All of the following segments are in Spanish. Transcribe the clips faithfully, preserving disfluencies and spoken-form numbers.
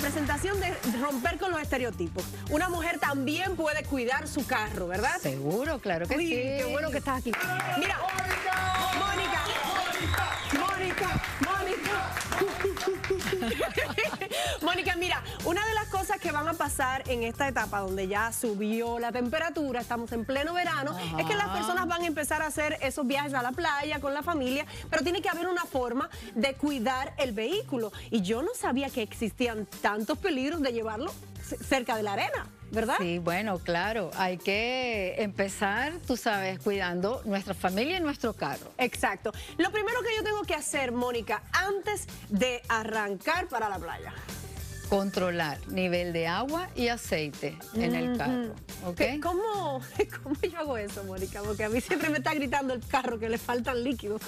representación de romper con los estereotipos. Una mujer también puede cuidar su carro, ¿verdad? Seguro, claro que Uy, sí. qué bueno que estás aquí. Mira, Mónica, Mónica, Mónica. Mónica, mira, una de las cosas que van a pasar en esta etapa donde ya subió la temperatura, estamos en pleno verano, Ajá. es que las personas van a empezar a hacer esos viajes a la playa con la familia, pero tiene que haber una forma de cuidar el vehículo. Y yo no sabía que existían tantos peligros de llevarlo cerca de la arena, ¿verdad? Sí, bueno, claro, hay que empezar, tú sabes, cuidando nuestra familia y nuestro carro. Exacto. Lo primero que yo tengo que hacer, Mónica, antes de arrancar para la playa. Controlar nivel de agua y aceite en el carro, ¿ok? ¿Cómo, ¿Cómo yo hago eso, Mónica? Porque a mí siempre me está gritando el carro que le faltan líquidos.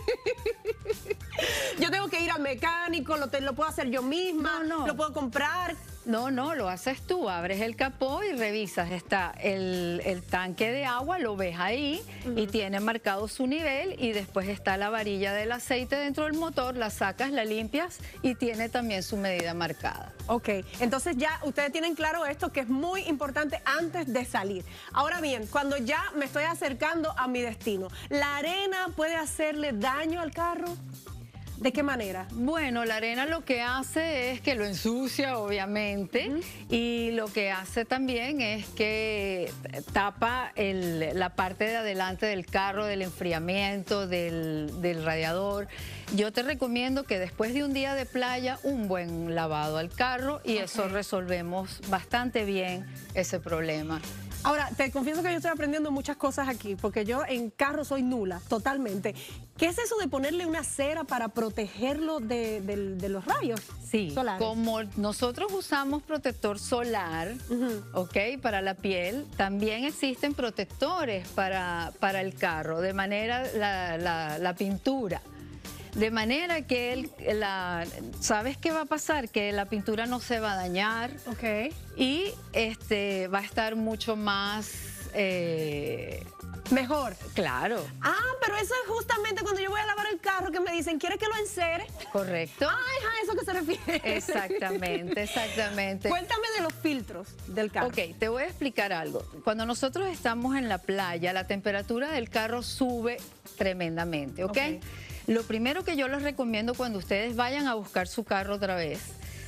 Yo tengo que ir al mecánico, lo, te, lo puedo hacer yo misma, No, no. lo puedo comprar. No, no, lo haces tú, abres el capó y revisas, está el, el tanque de agua, lo ves ahí uh-huh. y tiene marcado su nivel y después está la varilla del aceite dentro del motor, la sacas, la limpias y tiene también su medida marcada. Ok, entonces ya ustedes tienen claro esto que es muy importante antes de salir. Ahora bien, cuando ya me estoy acercando a mi destino, ¿la arena puede hacerle daño al carro? ¿De qué manera? Bueno, la arena lo que hace es que lo ensucia, obviamente, uh-huh. y lo que hace también es que tapa el, la parte de adelante del carro, del enfriamiento, del, del radiador. Yo te recomiendo que después de un día de playa, un buen lavado al carro y okay. eso resolvemos bastante bien ese problema. Ahora, te confieso que yo estoy aprendiendo muchas cosas aquí, porque yo en carro soy nula, totalmente. ¿Qué es eso de ponerle una cera para protegerlo de, de, de los rayos sí, solares? Como nosotros usamos protector solar, uh-huh. ¿ok? Para la piel, también existen protectores para, para el carro, de manera la, la, la pintura. De manera que el, la, ¿sabes qué va a pasar? Que la pintura no se va a dañar okay. y este, va a estar mucho más... Eh, mejor. Claro. Ah, pero eso es justamente cuando yo voy a lavar el carro que me dicen, ¿quieres que lo encere? Correcto. Ah, es a eso que se refiere. Exactamente, exactamente. Cuéntame de los filtros del carro. Ok, te voy a explicar algo. Cuando nosotros estamos en la playa, la temperatura del carro sube tremendamente, ¿ok? okay. Lo primero que yo les recomiendo cuando ustedes vayan a buscar su carro otra vez,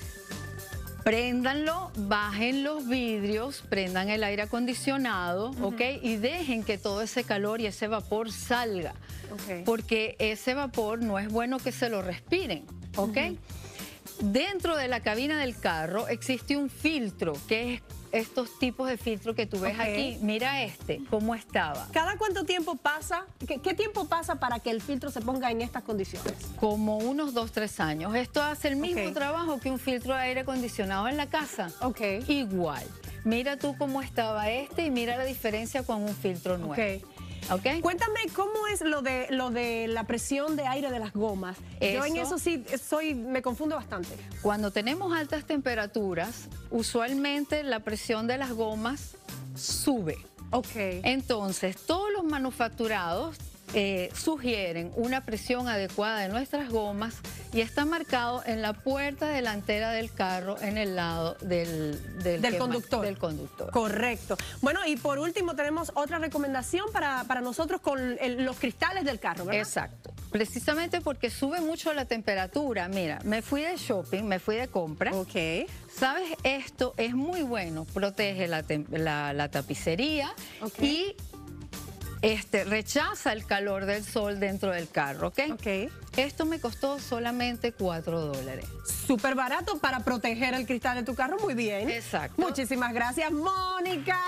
préndanlo, bajen los vidrios, prendan el aire acondicionado, uh-huh. ¿ok? Y dejen que todo ese calor y ese vapor salga, okay. porque ese vapor no es bueno que se lo respiren, ¿ok? Uh-huh. Dentro de la cabina del carro existe un filtro, que es estos tipos de filtros que tú ves okay. aquí. Mira este, cómo estaba. ¿Cada cuánto tiempo pasa? ¿Qué, qué tiempo pasa para que el filtro se ponga en estas condiciones? Como unos dos, tres años. Esto hace el mismo okay. trabajo que un filtro de aire acondicionado en la casa. Ok. Igual. Mira tú cómo estaba este y mira la diferencia con un filtro nuevo. Okay. Okay. Cuéntame cómo es lo de lo de la presión de aire de las gomas. Eso, Yo en eso sí soy, me confundo bastante. Cuando tenemos altas temperaturas, usualmente la presión de las gomas sube. Okay. Entonces, todos los manufacturados eh, sugieren una presión adecuada de nuestras gomas y está marcado en la puerta delantera del carro en el lado del, del, del, conductor. del conductor. Correcto. Bueno, y por último tenemos otra recomendación para, para nosotros con el, los cristales del carro, ¿verdad? Exacto. Precisamente porque sube mucho la temperatura. Mira, me fui de shopping, me fui de compra. Ok. ¿Sabes? Esto es muy bueno. Protege la, la, la tapicería okay. y este, rechaza el calor del sol dentro del carro, ¿ok? Ok. Esto me costó solamente cuatro dólares. Súper barato para proteger el cristal de tu carro, muy bien. Exacto. Muchísimas gracias, Mónica,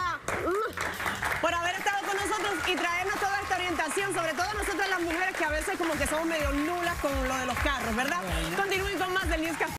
por haber estado con nosotros y traernos toda esta orientación, sobre todo nosotras las mujeres que a veces como que somos medio nulas con lo de los carros, ¿verdad? Bueno. Continúen con más del News Café.